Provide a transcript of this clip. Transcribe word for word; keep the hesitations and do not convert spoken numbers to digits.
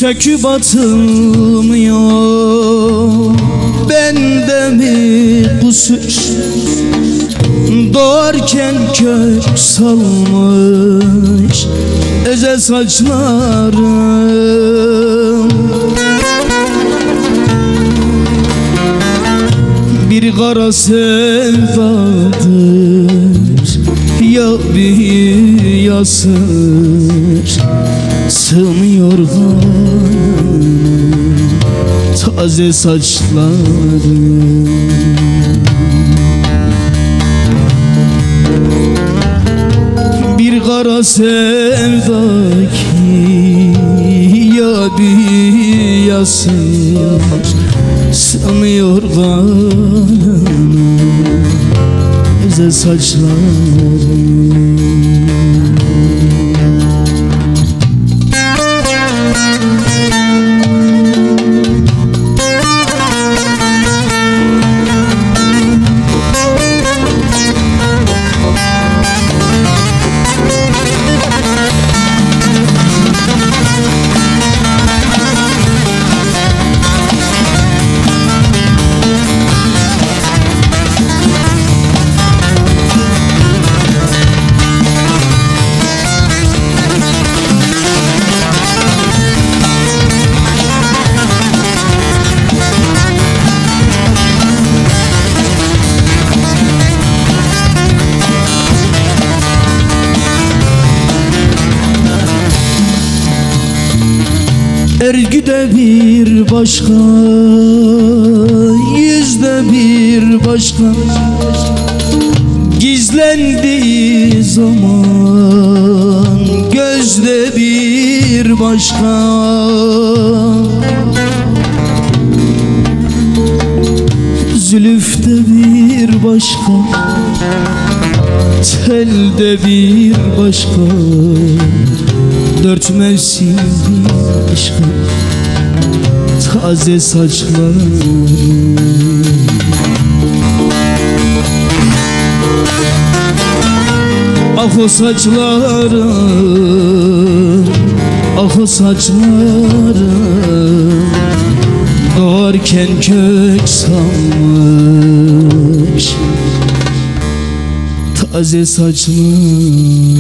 söküp atılmıyor. Bende mi kusur? Doğarken kök salmış eze saçlarım. Bir kara sevdadır ya bir yasır, sığmıyor kanım taze saçlarım. Bir kara sevda ki ya bir yasır, sığmıyor kanım taze saçlarım. Ergüde bir başka, yüzde bir başka, gizlendiği zaman gözde bir başka. Zülüfte bir başka, telde bir başka, dört mevsim bir başka taze saçlarım. Ah o saçlarım, ah o saçlarım, doğarken kök salmış taze saçlarım.